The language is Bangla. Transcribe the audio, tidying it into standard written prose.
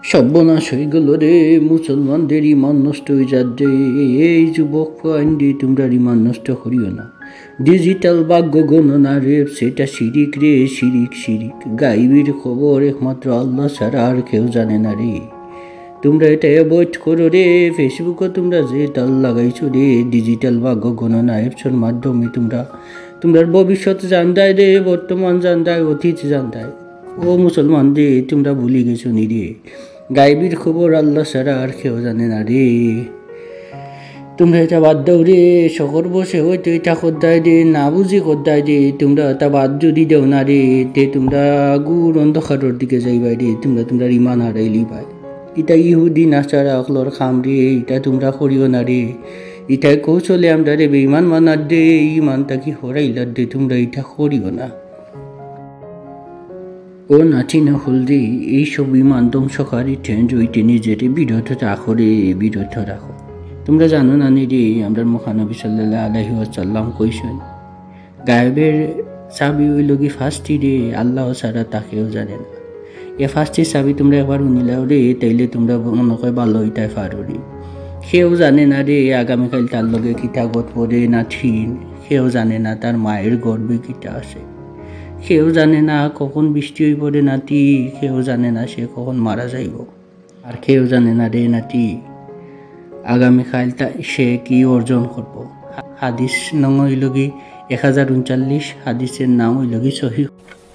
সর্বনাশ হয়ে গেল রে, মুসলমানদের ইমান নষ্ট হয়ে যাচ্ছে। এই যুবক আইন্দি তোমরা ইমান নষ্ট করিও না। ডিজিটাল ভাগ্য গণনা রে, সেটা শিরিক রে, শিরিক শিরিক। গাইবির খবর একমাত্র আল্লাহ ছাড়া আর কেউ জানে না রে। তোমরা এটা অ্যাভয়েড করো রে। ফেসবুকে তোমরা যে তাল লাগাইছো রে, ডিজিটাল ভাগ্য গণনা অ্যাপসের মাধ্যমে তোমরা ভবিষ্যৎ জান দেয় রে, বর্তমান জান দেয়, অতীত জান দেয়। ও মুসলমান রে, তোমরা ভুলে গেছো নি রে। গাইবির খবর আল্লাহ ছাড়া আর কেউ জানে না রে। তোমরা এটা বাদ দাও রে। শহর বসে হয়তো এটা করদায় রে, না বুঝি করদায় রে। তোমরা এটা বাদ যদি দেও না রে, তে তোমরা গুড় অন্ধকারের দিকে যাইবাই রে। তোমরা ইমান হারাইলি ভাই। এটা ইহুদি নাচারা অকলর খাম রে, এটা তোমরা করিও না রে। এটাই কৌশলে আমরা রে বেঈমান মানার দে, ইমানটা কি হরাইলার দে। তোমরা এটা করিও না। ও নাচি না হলদি এইসব ইমান ধ্বংসকারী ট্রেন্ড ওইটি নিজের বিরত রাখো রে, বিরত রাখো। তোমরা জানো না নি রে, আমরা মহানবী সাল্লাল্লাহু আলাইহি ওয়াসাল্লাম কইছেন, গায়েবের চাবি ওই লগি ফার্স্টই রে, আল্লাহ ছাড়া তাকেও জানে না। এ ফার্স্টের চাবি তোমরা একবার উনিলাও রে, তাইলে তোমরা মনে হয় ভালো হইতাই পারো রে। সেও জানে না রে আগামীকাল তার লগে কিতা পড়ে না ঠিন। সেও জানে না তার মায়ের গর্বে কিতা আছে। কেউ জানে না কখন বৃষ্টি হয়ে পড়ে নাতি। কেউ জানে না সে কখন মারা যাইব। আর কেউ জানে না রে নাতি আগামীকাল সে কি অর্জন করব। হাদিস নং হইল কি 1039, হাদিসের নাম হইল কি সহিহ।